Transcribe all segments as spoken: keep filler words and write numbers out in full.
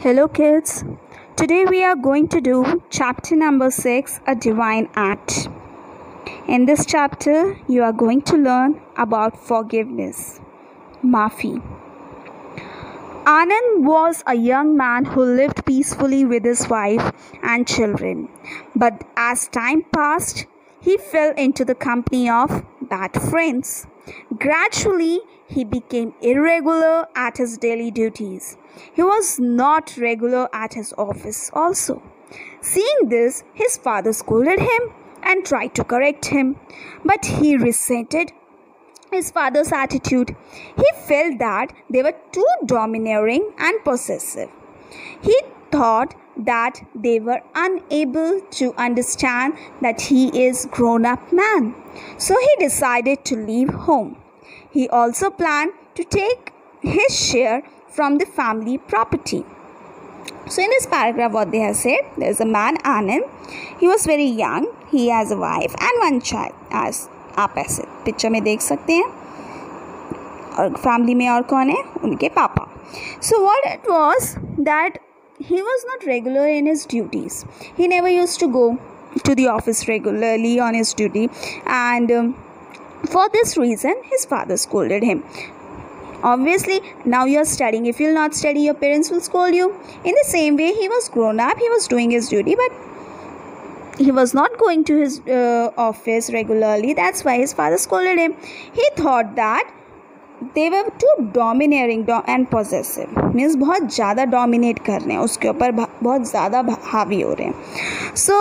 Hello, kids. Today we are going to do chapter number six, A Divine Act. In this chapter, you are going to learn about forgiveness. Maafi. Anand was a young man who lived peacefully with his wife and children. But as time passed, he fell into the company of bad friends. Gradually, he became irregular at his daily duties. He was not regular at his office also. Seeing this, his father scolded him and tried to correct him. But he resented his father's attitude. He felt that they were too domineering and possessive. He thought that they were unable to understand that he is grown-up man. So he decided to leave home. He also planned to take his share from the family property. So in this paragraph what they have said, there is a man Anand. He was very young. He has a wife and one child. As आप ऐसे picture में देख सकते हैं. और family में और कौन है? उनके पापा. So what it was that he was not regular in his duties. He never used to go to the office regularly on his duty, and um, for this reason his father scolded him. Obviously, now you are studying. If you will not study, your parents will scold you. In the same way, he was grown up. He was doing his duty, but he was not going to his uh, office regularly. That's why his father scolded him. He thought that they were too domineering and possessive. Means बहुत ज़्यादा dominate कर रहे हैं, उसके ऊपर बहुत ज़्यादा हावी हो रहे हैं. So,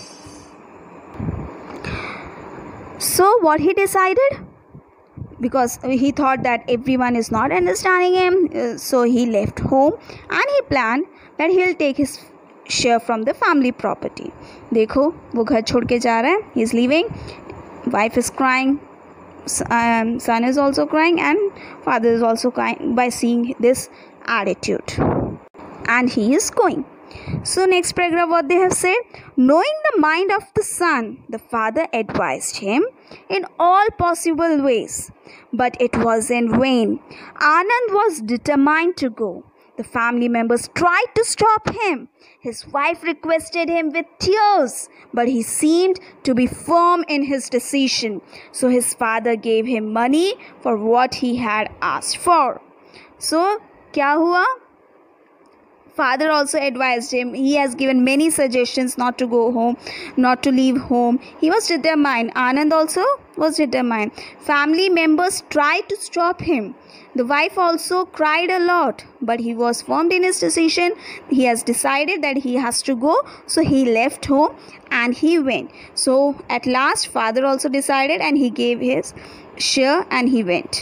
so what he decided? Because he thought that everyone is not understanding him, uh, so he left home and he planned that he'll take his share from the family property. देखो वो घर छोड़ के जा रहा है. He is leaving. Wife is crying. Um, son is also crying and father is also crying by seeing this attitude. And he is going. So next paragraph what they have said, knowing the mind of the son, the father advised him in all possible ways, but it was in vain. Anand was determined to go. The family members tried to stop him. His wife requested him with tears, but he seemed to be firm in his decision. So his father gave him money for what he had asked for. So क्या हुआ? Father also advised him. He has given many suggestions not to go home, not to leave home. He was determined. Anand also was determined. Family members tried to stop him. The wife also cried a lot, but he was firm in his decision. He has decided that he has to go, so he left home and he went. So at last, father also decided and he gave his share and he went.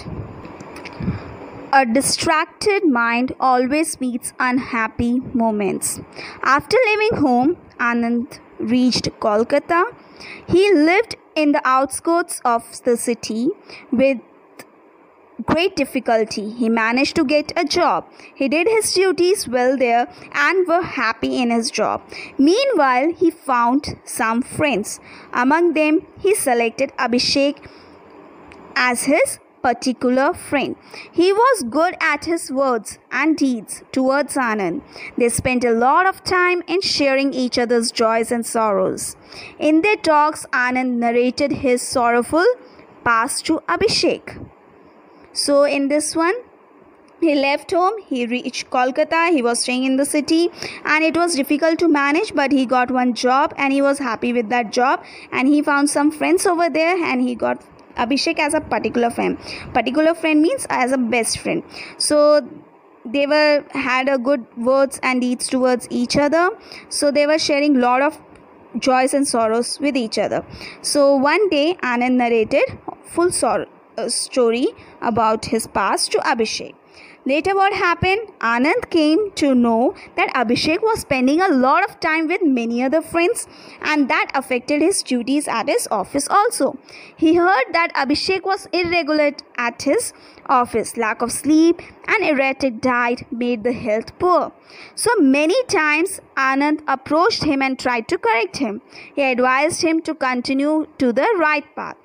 A distracted mind always meets unhappy moments. After leaving home, Anand reached Kolkata. He lived in the outskirts of the city with great difficulty. He managed to get a job. He did his duties well there and were happy in his job. Meanwhile, he found some friends. Among them, he selected Abhishek as his particular friend. He was good at his words and deeds towards Anand. They spent a lot of time in sharing each other's joys and sorrows. In their talks, Anand narrated his sorrowful past to Abhishek. So in this one, he left home, he reached Kolkata, he was staying in the city and it was difficult to manage, but he got one job and he was happy with that job and he found some friends over there and he got Abhishek as a particular friend. Particular friend means as a best friend. So they were had a good words and deeds towards each other. So they were sharing lot of joys and sorrows with each other. So one day Anand narrated full sorrow, uh, story about his past to Abhishek. Later what happened? Anand came to know that Abhishek was spending a lot of time with many other friends and that affected his duties at his office also. He heard that Abhishek was irregular at his office. Lack of sleep and erratic diet made the health poor. So many times Anand approached him and tried to correct him. He advised him to continue to the right path.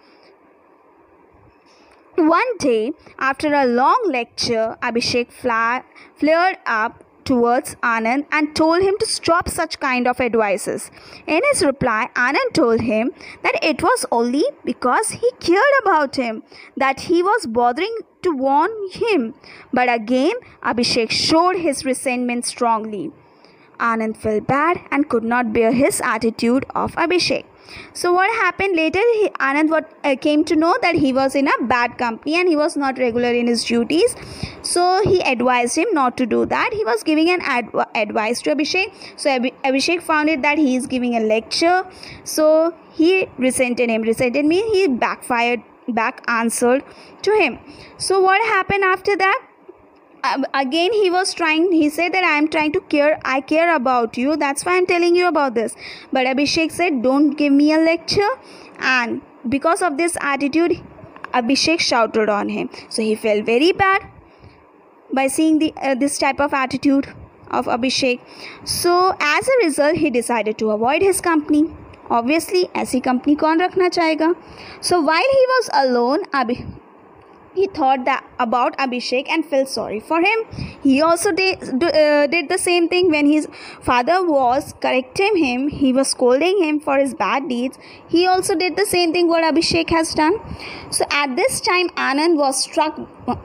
One day, after a long lecture, Abhishek flared up towards Anand and told him to stop such kind of advices. In his reply, Anand told him that it was only because he cared about him that he was bothering to warn him. But again, Abhishek showed his resentment strongly. Anand felt bad and could not bear his attitude of Abhishek. So what happened later, he, Anand what, uh, came to know that he was in a bad company and he was not regular in his duties. So he advised him not to do that. He was giving an ad- advice to Abhishek. So Ab- Abhishek found it that he is giving a lecture. So he resented him. Resented means he backfired, back answered to him. So what happened after that? Uh, again he was trying, he said that I am trying to care, I care about you, that's why I'm telling you about this. But Abhishek said, don't give me a lecture. And because of this attitude, Abhishek shouted on him. So he felt very bad by seeing the uh, this type of attitude of Abhishek. So as a result, he decided to avoid his company. Obviously, ऐसी company कौन रखना चाहेगा? So while he was alone, Abhi he thought that about Abhishek and felt sorry for him. He also did, uh, did the same thing when his father was correcting him. He was scolding him for his bad deeds. He also did the same thing what Abhishek has done. So at this time, Anand was struck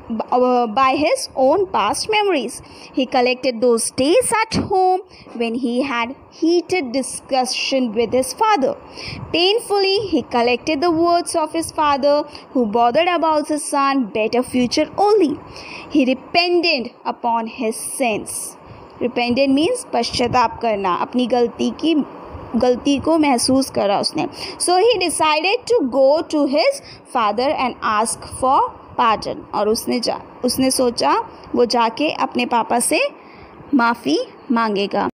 by his own past memories. He collected those days at home when he had heated discussion with his father. Painfully, he collected the words of his father who bothered about his son better future only. He repented upon his sins. Repented means पश्चाताप करना, अपनी गलती की गलती को महसूस करा उसने. So he decided to go to his father and ask for pardon. और उसने जा उसने सोचा वो जाके अपने पापा से माफ़ी मांगेगा.